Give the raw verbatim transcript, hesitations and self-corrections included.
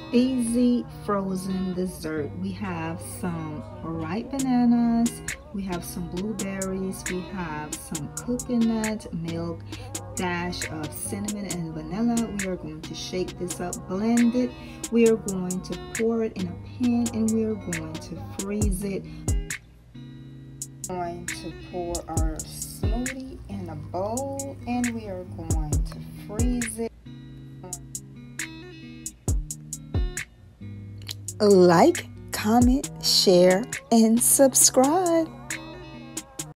easy frozen dessert. We have some ripe bananas, we have some blueberries, we have some coconut milk, dash of cinnamon and vanilla. We are going to shake this up, blend it. We are going to pour it in a pan, and we are going to freeze it. We're going to pour our smoothie in a bowl, and we are going to freeze it. Like, comment, share, and subscribe.